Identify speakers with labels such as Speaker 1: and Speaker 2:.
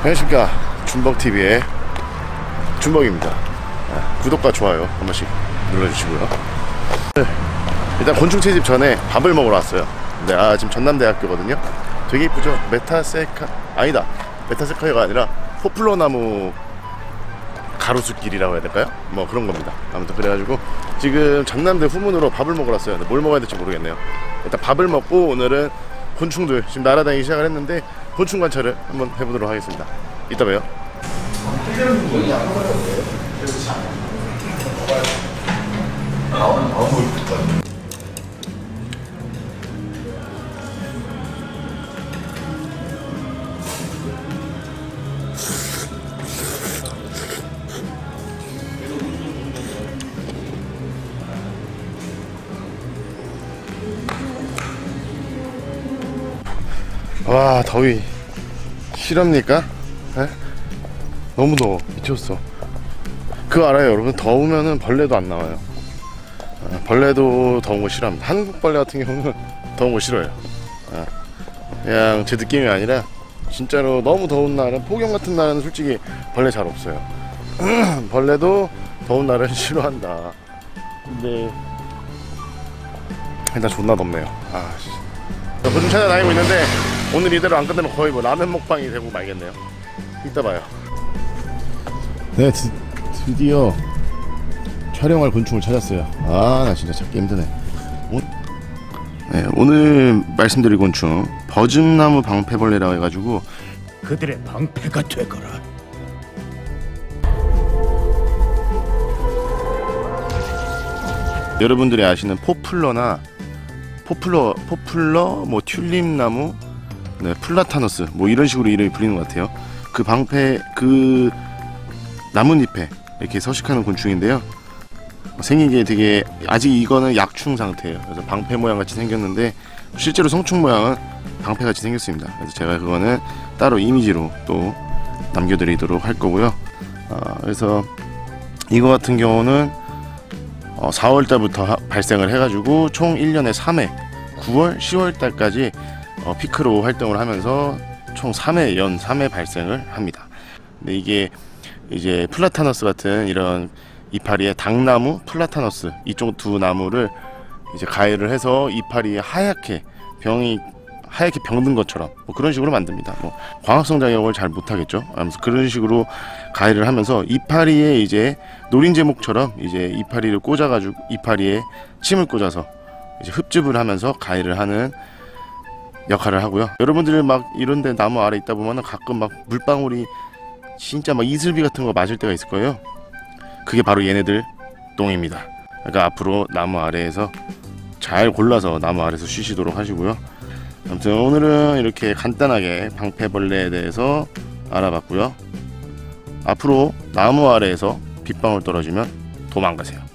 Speaker 1: 안녕하십니까, 준벅TV의 준벅입니다. 구독과 좋아요 한 번씩 눌러주시고요. 일단 곤충 채집 전에 밥을 먹으러 왔어요. 네, 지금 전남대학교거든요. 되게 이쁘죠? 메타세카이가 아니라 포플러 나무 가로수길이라고 해야 될까요? 뭐 그런 겁니다. 아무튼 그래가지고 지금 전남대 후문으로 밥을 먹으러 왔어요. 근데 뭘 먹어야 될지 모르겠네요. 일단 밥을 먹고 오늘은 곤충들 지금 날아다니기 시작을 했는데 곤충 관찰을 한번 해보도록 하겠습니다. 이따 봬요. 와, 더위 실합니까? 에? 너무 더워. 미쳤어. 그거 알아요 여러분? 더우면은 벌레도 안 나와요. 벌레도 더운 거 싫어합니다. 한국 벌레 같은 경우는 더운 거 싫어요. 그냥 제 느낌이 아니라 진짜로 너무 더운 날은, 폭염 같은 날은 솔직히 벌레 잘 없어요. 벌레도 더운 날은 싫어한다. 근데 일단 존나 덥네요. 곤충 찾아다니고 있는데 오늘 이대로 안 끝내면 거의 뭐 라면 먹방이 되고 말겠네요. 이따 봐요. 네, 드디어 촬영할 곤충을 찾았어요. 나 진짜 찾기 힘드네. 오늘 말씀드릴 곤충 버즘나무 방패벌레라고 해가지고
Speaker 2: 그들의 방패가 되거라.
Speaker 1: 여러분들이 아시는 포플러, 뭐 튤립나무, 네, 플라타너스 뭐 이런 식으로 이름이 불리는 것 같아요. 그 방패, 그 나뭇잎에 이렇게 서식하는 곤충인데요. 생긴 게 되게, 아직 이거는 약충 상태예요. 그래서 방패 모양 같이 생겼는데 실제로 성충 모양은 방패 같이 생겼습니다. 그래서 제가 그거는 따로 이미지로 또 남겨드리도록 할 거고요. 그래서 이거 같은 경우는 4월달부터 발생을 해가지고 총 1년에 3회 9월, 10월달까지 피크로 활동을 하면서 총 3회, 연 3회 발생을 합니다. 근데 이게 이제 플라타너스 같은 이런 이파리의 당나무, 플라타너스 이쪽 두 나무를 이제 가해를 해서 이파리에 하얗게 병든 것처럼 뭐 그런 식으로 만듭니다. 뭐 광합성 작용을 잘 못하겠죠. 아무튼 그런 식으로 가해를 하면서 이파리에 이제 노린제목처럼 이제 이파리를 꽂아가지고 이파리에 침을 꽂아서 이제 흡즙을 하면서 가해를 하는 역할을 하고요. 여러분들이 막 이런데 나무 아래 있다 보면은 가끔 막 물방울이 진짜 막 이슬비 같은 거 맞을 때가 있을 거예요. 그게 바로 얘네들 똥입니다. 그러니까 앞으로 나무 아래에서 잘 골라서 나무 아래에서 쉬시도록 하시고요. 아무튼 오늘은 이렇게 간단하게 방패벌레에 대해서 알아봤고요. 앞으로 나무 아래에서 빗방울 떨어지면 도망가세요.